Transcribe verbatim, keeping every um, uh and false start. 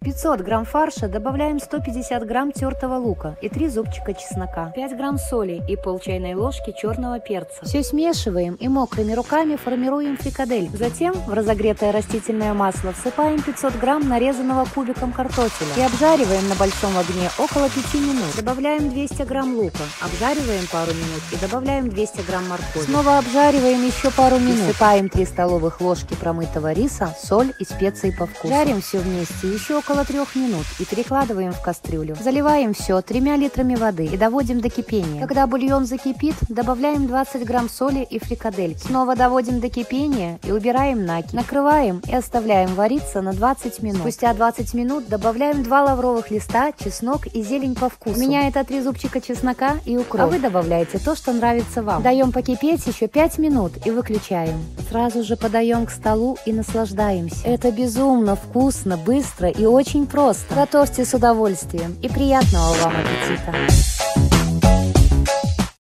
пятьсот грамм фарша добавляем сто пятьдесят грамм тертого лука и три зубчика чеснока, пять грамм соли и пол чайной ложки черного перца. Все смешиваем и мокрыми руками формируем фрикадель. Затем в разогретое растительное масло всыпаем пятьсот грамм нарезанного кубиком картофеля и обжариваем на большом огне около пяти минут. Добавляем двести грамм лука, обжариваем пару минут и добавляем двести грамм моркови. Снова обжариваем еще пару минут. Всыпаем три столовых ложки промытого риса, соль и специи по вкусу. Жарим все вместе еще около трех минут и перекладываем в кастрюлю. Заливаем все тремя литрами воды и доводим до кипения. Когда бульон закипит, добавляем двадцать грамм соли и фрикадельки. Снова доводим до кипения и убираем накипь. Накрываем и оставляем вариться на двадцать минут. Спустя двадцать минут добавляем два лавровых листа, чеснок и зелень по вкусу. У меня это три зубчика чеснока и укроп. А вы добавляете то, что нравится вам. Даем покипеть еще пять минут и выключаем. Сразу же подаем к столу и наслаждаемся. Это безумно вкусно, быстро и очень просто. Готовьте с удовольствием и приятного вам аппетита!